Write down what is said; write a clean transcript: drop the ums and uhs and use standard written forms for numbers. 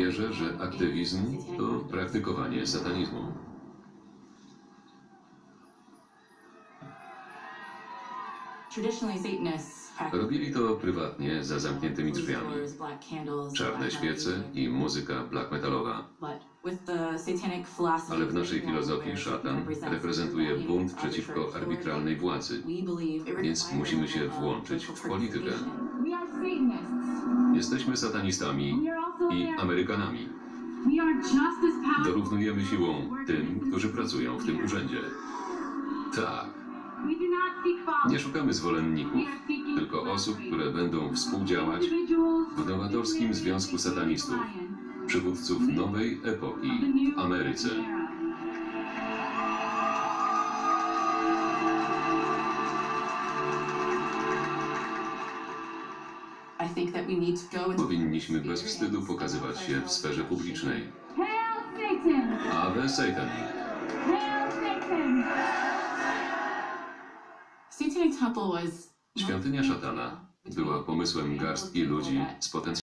Wierzę, że aktywizm to praktykowanie satanizmu. Robili to prywatnie, za zamkniętymi drzwiami. Czarne świece i muzyka black metalowa. Ale w naszej filozofii szatan reprezentuje bunt przeciwko arbitralnej władzy, więc musimy się włączyć w politykę. Jesteśmy satanistami i Amerykanami. Dorównujemy siłą tym, którzy pracują w tym urzędzie. Tak. Nie szukamy zwolenników, tylko osób, które będą współdziałać w nowatorskim związku satanistów, przywódców nowej epoki w Ameryce. Powinniśmy bez wstydu pokazywać się w sferze publicznej. Ave Satan! Świątynia szatana była pomysłem garstki ludzi z potencjałem.